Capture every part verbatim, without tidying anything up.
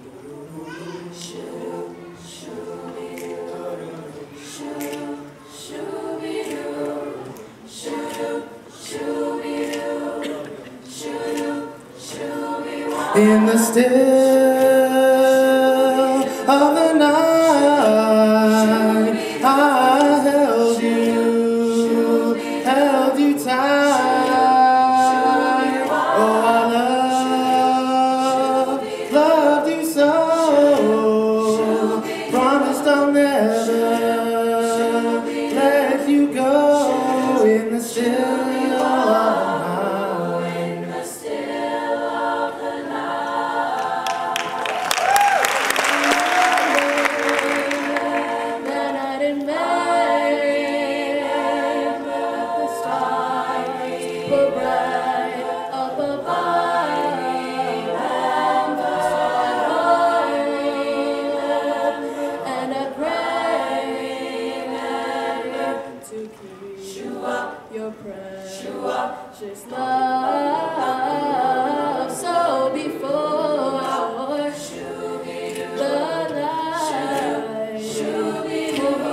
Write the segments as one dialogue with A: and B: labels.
A: In the still of the night, I held you, held you tight. Oh, I loved, loved you so. Promised I'll never let you go. In the still.
B: Your precious love, so before the light, hold me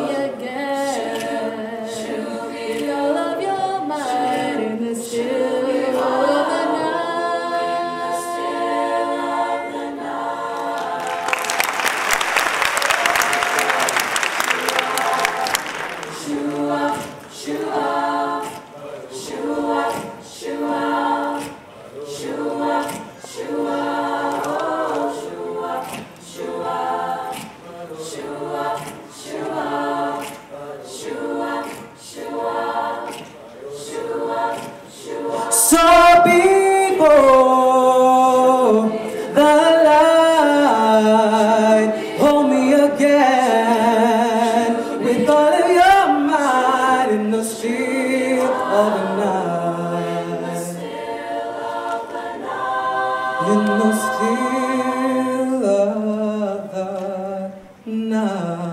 B: again with all of your might in the still of the night. Shua, Shua. Shua, Shua, Shua, Shua, oh, Shua, Shua, Shua, Shua, Shua, Shua, Shua, Shua.
A: So before the light, hold me again with all of your might in the still of the night, in the still of the night.